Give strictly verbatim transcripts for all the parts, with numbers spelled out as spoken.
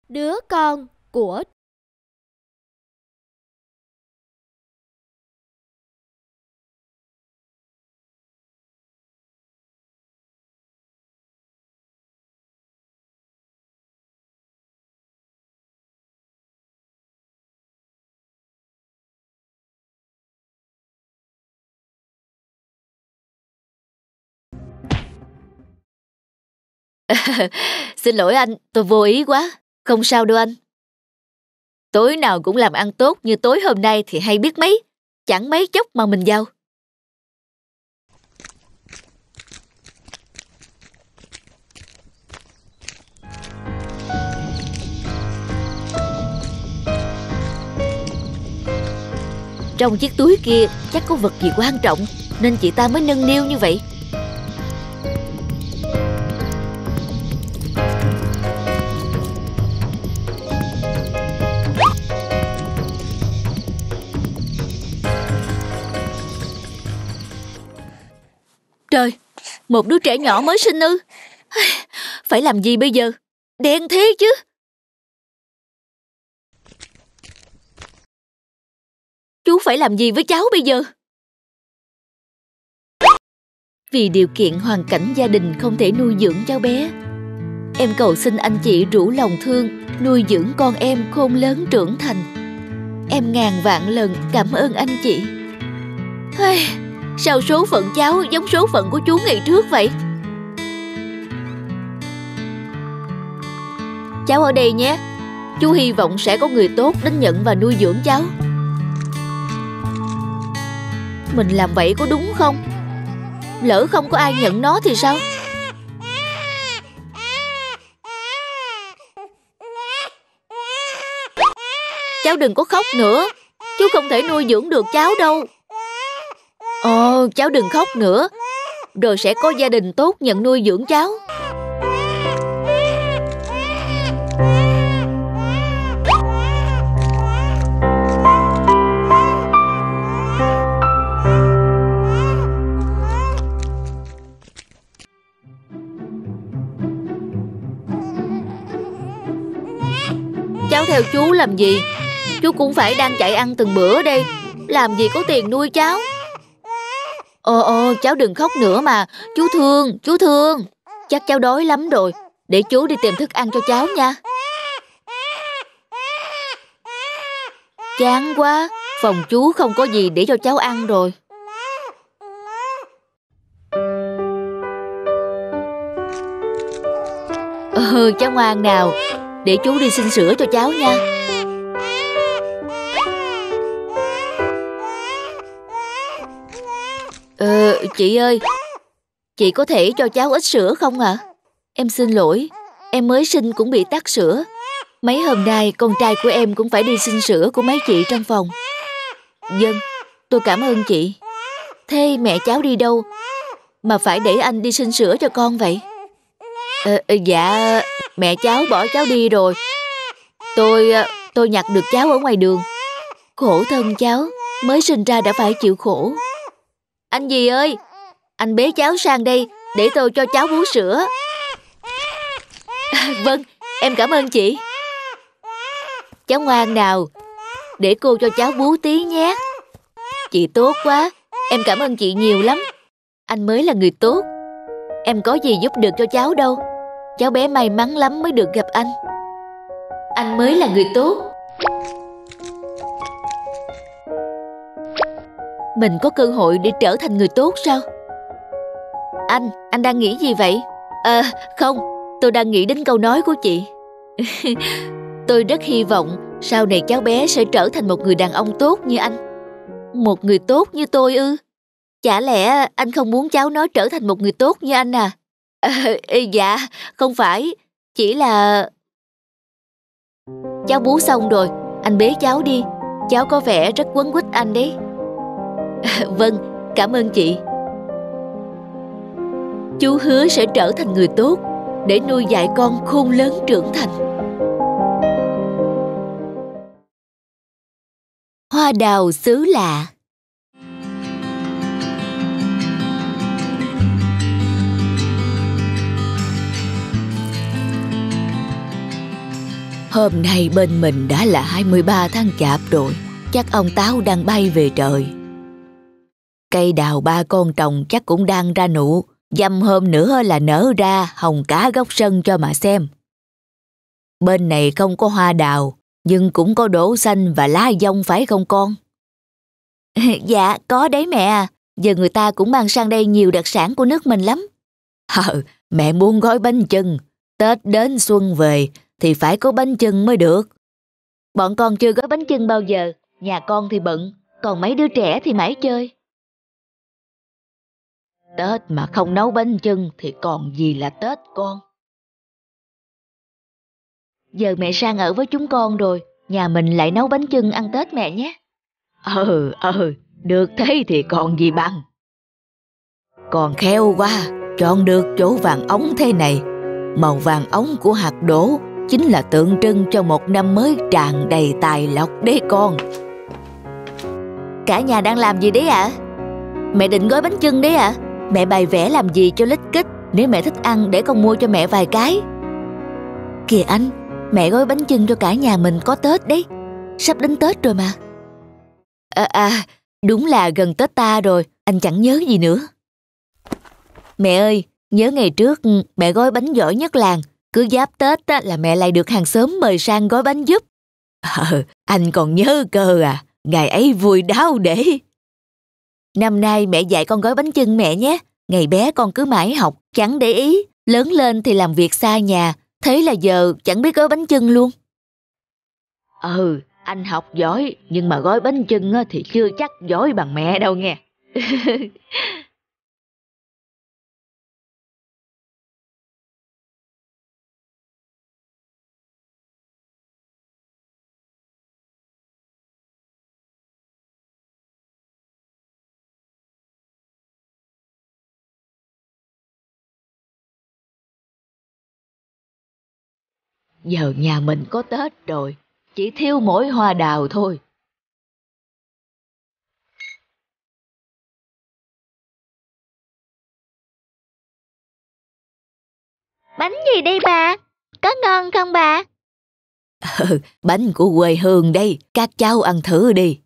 Đứa con của Xin lỗi anh, tôi vô ý quá. Không sao đâu anh. Tối nào cũng làm ăn tốt như tối hôm nay thì hay biết mấy. Chẳng mấy chốc mà mình giàu. Trong chiếc túi kia chắc có vật gì quan trọng, nên chị ta mới nâng niu như vậy. Trời, một đứa trẻ nhỏ mới sinh ư? Phải làm gì bây giờ? Đen thế chứ. Chú phải làm gì với cháu bây giờ? Vì điều kiện hoàn cảnh gia đình không thể nuôi dưỡng cháu bé, em cầu xin anh chị rủ lòng thương nuôi dưỡng con em khôn lớn trưởng thành. Em ngàn vạn lần cảm ơn anh chị. Sao số phận cháu giống số phận của chú ngày trước vậy? Cháu ở đây nhé. Chú hy vọng sẽ có người tốt đến nhận và nuôi dưỡng cháu. Mình làm vậy có đúng không? Lỡ không có ai nhận nó thì sao? Cháu đừng có khóc nữa. Chú không thể nuôi dưỡng được cháu đâu. Ồ, cháu đừng khóc nữa. Rồi sẽ có gia đình tốt nhận nuôi dưỡng cháu. Cháu theo chú làm gì? Chú cũng phải đang chạy ăn từng bữa đây. Làm gì có tiền nuôi cháu. Ồ ồ, cháu đừng khóc nữa mà. Chú thương, chú thương. Chắc cháu đói lắm rồi. Để chú đi tìm thức ăn cho cháu nha. Chán quá. Phòng chú không có gì để cho cháu ăn rồi. Ừ, cháu ngoan nào. Để chú đi xin sữa cho cháu nha. Ờ, chị ơi, chị có thể cho cháu ít sữa không ạ? À? Em xin lỗi, em mới sinh cũng bị tắc sữa. Mấy hôm nay con trai của em cũng phải đi xin sữa của mấy chị trong phòng. Vâng, tôi cảm ơn chị. Thế mẹ cháu đi đâu mà phải để anh đi xin sữa cho con vậy? Ờ, dạ, mẹ cháu bỏ cháu đi rồi. Tôi, tôi nhặt được cháu ở ngoài đường. Khổ thân cháu, mới sinh ra đã phải chịu khổ. Anh gì ơi, anh bế cháu sang đây để tôi cho cháu bú sữa. À, vâng, em cảm ơn chị. Cháu ngoan nào, để cô cho cháu bú tí nhé. Chị tốt quá, em cảm ơn chị nhiều lắm. Anh mới là người tốt. Em có gì giúp được cho cháu đâu. Cháu bé may mắn lắm mới được gặp anh. Anh mới là người tốt. Mình có cơ hội để trở thành người tốt sao? Anh, anh đang nghĩ gì vậy? À, không, tôi đang nghĩ đến câu nói của chị. Tôi rất hy vọng sau này cháu bé sẽ trở thành một người đàn ông tốt như anh. Một người tốt như tôi ư? Chả lẽ anh không muốn cháu nó trở thành một người tốt như anh à? À, dạ, không phải. Chỉ là... Cháu bú xong rồi, anh bế cháu đi. Cháu có vẻ rất quấn quýt anh đấy. À, vâng, cảm ơn chị. Chú hứa sẽ trở thành người tốt để nuôi dạy con khôn lớn trưởng thành. Hoa đào xứ lạ. Hôm nay bên mình đã là hai mươi ba tháng chạp rồi, chắc ông táo đang bay về trời. Cây đào ba con trồng chắc cũng đang ra nụ, dăm hôm nữa là nở ra hồng cả góc sân cho mà xem. Bên này không có hoa đào, nhưng cũng có đỗ xanh và lá dong phải không con? Dạ, có đấy mẹ à. Giờ người ta cũng mang sang đây nhiều đặc sản của nước mình lắm. Ờ, mẹ muốn gói bánh chưng. Tết đến xuân về thì phải có bánh chưng mới được. Bọn con chưa gói bánh chưng bao giờ. Nhà con thì bận, còn mấy đứa trẻ thì mãi chơi. Tết mà không nấu bánh chưng thì còn gì là Tết con. Giờ mẹ sang ở với chúng con rồi, nhà mình lại nấu bánh chưng ăn Tết mẹ nhé. Ừ, ừ, được thế thì còn gì bằng. Còn khéo quá, chọn được chỗ vàng ống thế này. Màu vàng ống của hạt đỗ chính là tượng trưng cho một năm mới tràn đầy tài lộc đấy con. Cả nhà đang làm gì đấy ạ? Mẹ định gói bánh chưng đấy ạ? Mẹ bày vẽ làm gì cho lít kích, nếu mẹ thích ăn để con mua cho mẹ vài cái. Kìa anh, mẹ gói bánh chưng cho cả nhà mình có Tết đấy. Sắp đến Tết rồi mà. À, à, đúng là gần Tết ta rồi, anh chẳng nhớ gì nữa. Mẹ ơi, nhớ ngày trước mẹ gói bánh giỏi nhất làng, cứ giáp Tết là mẹ lại được hàng xóm mời sang gói bánh giúp. Ờ, anh còn nhớ cơ à, ngày ấy vui đáo để. Năm nay mẹ dạy con gói bánh chưng mẹ nhé. Ngày bé con cứ mãi học, chẳng để ý, lớn lên thì làm việc xa nhà, thế là giờ chẳng biết gói bánh chưng luôn. Ừ, anh học giỏi, nhưng mà gói bánh chưng thì chưa chắc giỏi bằng mẹ đâu nghe. Giờ nhà mình có Tết rồi, chỉ thiếu mỗi hoa đào thôi. Bánh gì đây bà? Có ngon không bà? Ừ, bánh của quê hương đây, các cháu ăn thử đi.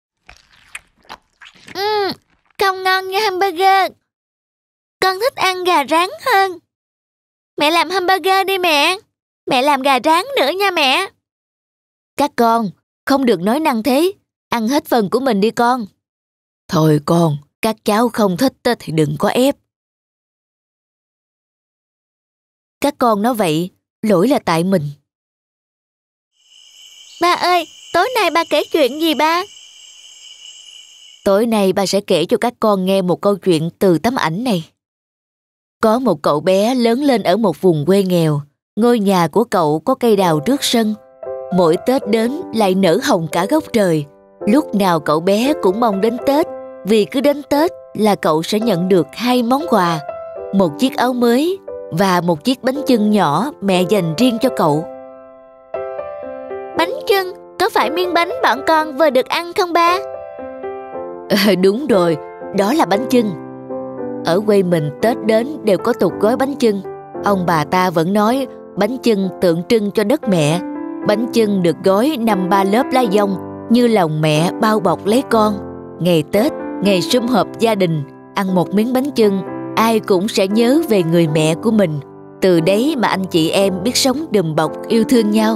Ừ, không ngon như hamburger. Con thích ăn gà rán hơn. Mẹ làm hamburger đi mẹ. Mẹ làm gà rán nữa nha mẹ. Các con, không được nói năng thế. Ăn hết phần của mình đi con. Thôi con, các cháu không thích thì đừng có ép. Các con nói vậy, lỗi là tại mình. Ba ơi, tối nay ba kể chuyện gì ba? Tối nay ba sẽ kể cho các con nghe một câu chuyện từ tấm ảnh này. Có một cậu bé lớn lên ở một vùng quê nghèo. Ngôi nhà của cậu có cây đào trước sân. Mỗi Tết đến lại nở hồng cả góc trời. Lúc nào cậu bé cũng mong đến Tết, vì cứ đến Tết là cậu sẽ nhận được hai món quà, một chiếc áo mới và một chiếc bánh chưng nhỏ mẹ dành riêng cho cậu. Bánh chưng, có phải miếng bánh bọn con vừa được ăn không ba? À, đúng rồi, đó là bánh chưng. Ở quê mình Tết đến đều có tục gói bánh chưng. Ông bà ta vẫn nói bánh chưng tượng trưng cho đất mẹ. Bánh chưng được gói năm ba lớp lá dong như lòng mẹ bao bọc lấy con. Ngày Tết, ngày sum họp gia đình, ăn một miếng bánh chưng, ai cũng sẽ nhớ về người mẹ của mình. Từ đấy mà anh chị em biết sống đùm bọc yêu thương nhau.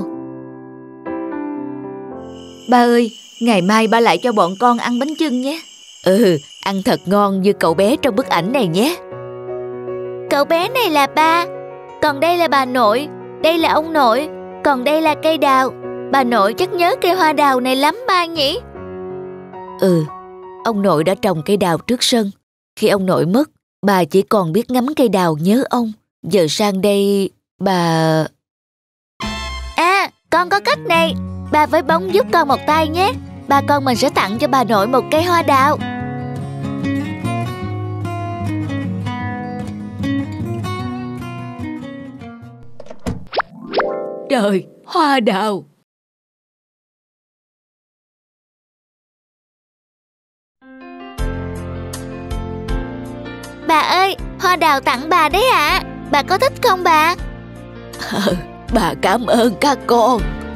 Ba ơi, ngày mai ba lại cho bọn con ăn bánh chưng nhé. Ừ, ăn thật ngon như cậu bé trong bức ảnh này nhé. Cậu bé này là ba, còn đây là bà nội, đây là ông nội, còn đây là cây đào. Bà nội chắc nhớ cây hoa đào này lắm ba nhỉ? Ừ, ông nội đã trồng cây đào trước sân. Khi ông nội mất, bà chỉ còn biết ngắm cây đào nhớ ông. Giờ sang đây, bà... À, con có cách này. Ba với bóng giúp con một tay nhé. Ba con mình sẽ tặng cho bà nội một cây hoa đào. Trời, hoa đào. Bà ơi, hoa đào tặng bà đấy ạ. À. Bà có thích không bà? Bà cảm ơn các con.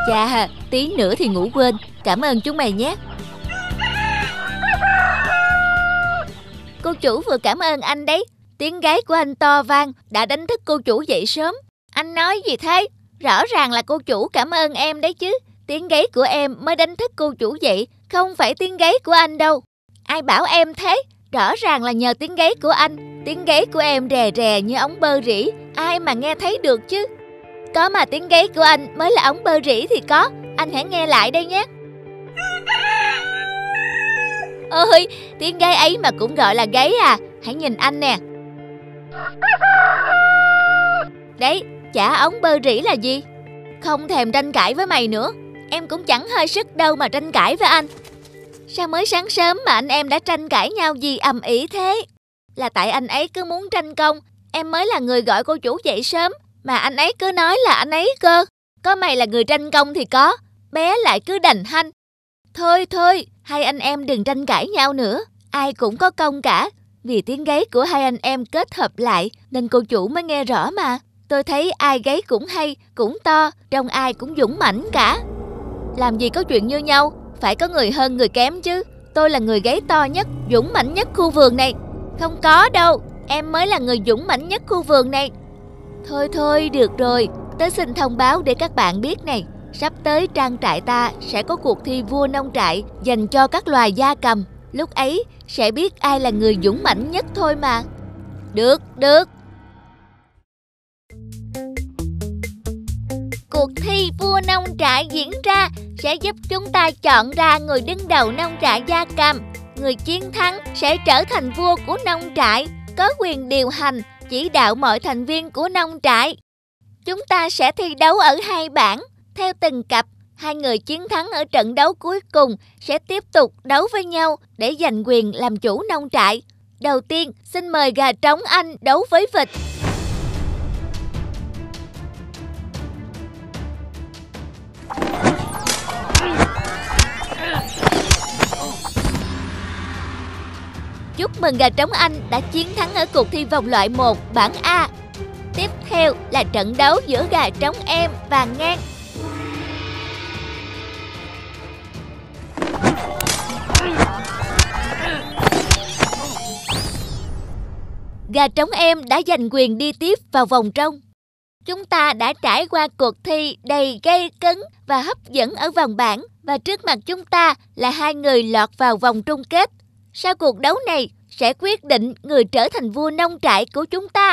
Chà, tí nữa thì ngủ quên. Cảm ơn chúng mày nhé. Cô chủ vừa cảm ơn anh đấy. Tiếng gáy của anh to vang đã đánh thức cô chủ dậy sớm. Anh nói gì thế? Rõ ràng là cô chủ cảm ơn em đấy chứ. Tiếng gáy của em mới đánh thức cô chủ dậy, không phải tiếng gáy của anh đâu. Ai bảo em thế? Rõ ràng là nhờ tiếng gáy của anh. Tiếng gáy của em rè rè như ống bơ rỉ, ai mà nghe thấy được chứ. Có mà tiếng gáy của anh mới là ống bơ rỉ thì có. Anh hãy nghe lại đây nhé. Ôi, tiếng gáy ấy mà cũng gọi là gáy à? Hãy nhìn anh nè. Đấy, chả ống bơ rỉ là gì? Không thèm tranh cãi với mày nữa. Em cũng chẳng hơi sức đâu mà tranh cãi với anh. Sao mới sáng sớm mà anh em đã tranh cãi nhau gì ầm ĩ thế? Là tại anh ấy cứ muốn tranh công. Em mới là người gọi cô chủ dậy sớm, mà anh ấy cứ nói là anh ấy cơ. Có mày là người tranh công thì có, bé lại cứ đành hanh. Thôi thôi, hai anh em đừng tranh cãi nhau nữa. Ai cũng có công cả. Vì tiếng gáy của hai anh em kết hợp lại nên cô chủ mới nghe rõ mà. Tôi thấy ai gáy cũng hay, cũng to, trông ai cũng dũng mãnh cả. Làm gì có chuyện như nhau, phải có người hơn người kém chứ. Tôi là người gáy to nhất, dũng mãnh nhất khu vườn này. Không có đâu, em mới là người dũng mãnh nhất khu vườn này. Thôi thôi, được rồi, tớ xin thông báo để các bạn biết này. Sắp tới trang trại ta sẽ có cuộc thi vua nông trại dành cho các loài gia cầm. Lúc ấy sẽ biết ai là người dũng mãnh nhất thôi mà. Được, được. Cuộc thi vua nông trại diễn ra sẽ giúp chúng ta chọn ra người đứng đầu nông trại gia cầm. Người chiến thắng sẽ trở thành vua của nông trại, có quyền điều hành, chỉ đạo mọi thành viên của nông trại. Chúng ta sẽ thi đấu ở hai bảng, theo từng cặp. Hai người chiến thắng ở trận đấu cuối cùng sẽ tiếp tục đấu với nhau để giành quyền làm chủ nông trại. Đầu tiên, xin mời gà trống Anh đấu với vịt. Chúc mừng gà trống Anh đã chiến thắng ở cuộc thi vòng loại một bảng A. Tiếp theo là trận đấu giữa gà trống Em và Ngan. Gà trống Em đã giành quyền đi tiếp vào vòng trong. Chúng ta đã trải qua cuộc thi đầy gây cấn và hấp dẫn ở vòng bảng, và trước mặt chúng ta là hai người lọt vào vòng chung kết. Sau cuộc đấu này sẽ quyết định người trở thành vua nông trại của chúng ta.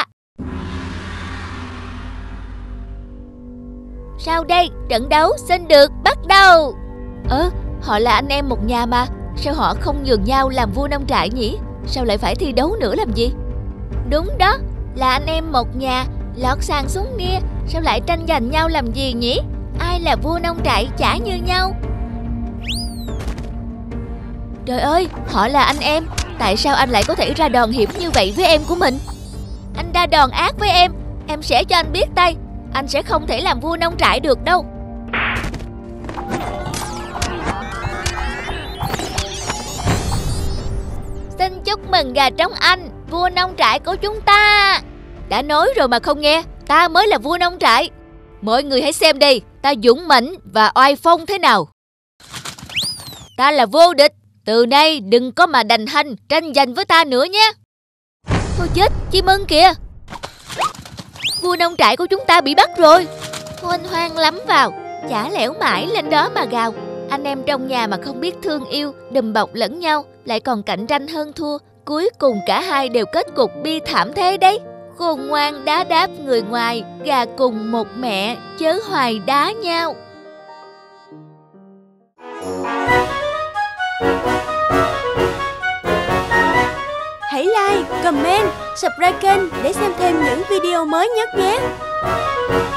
Sau đây, trận đấu xin được bắt đầu. Ơ, họ là anh em một nhà mà. Sao họ không nhường nhau làm vua nông trại nhỉ? Sao lại phải thi đấu nữa làm gì? Đúng đó, là anh em một nhà, lọt sàn xuống nia. Sao lại tranh giành nhau làm gì nhỉ? Ai là vua nông trại chả như nhau. Trời ơi, họ là anh em. Tại sao anh lại có thể ra đòn hiểm như vậy với em của mình? Anh ra đòn ác với em, em sẽ cho anh biết tay. Anh sẽ không thể làm vua nông trại được đâu. Xin chúc mừng gà trống Anh, vua nông trại của chúng ta. Đã nói rồi mà không nghe, ta mới là vua nông trại. Mọi người hãy xem đây, ta dũng mãnh và oai phong thế nào. Ta là vô địch. Từ nay đừng có mà đành hanh tranh giành với ta nữa nhé. Thôi chết, chim ưng kìa. Vua nông trại của chúng ta bị bắt rồi. Hoanh hoang lắm vào, chả lẻo mãi lên đó mà gào. Anh em trong nhà mà không biết thương yêu, đùm bọc lẫn nhau, lại còn cạnh tranh hơn thua. Cuối cùng cả hai đều kết cục bi thảm thế đấy. Khôn ngoan đá đáp người ngoài, gà cùng một mẹ, chớ hoài đá nhau. Hãy like, comment, subscribe kênh để xem thêm những video mới nhất nhé.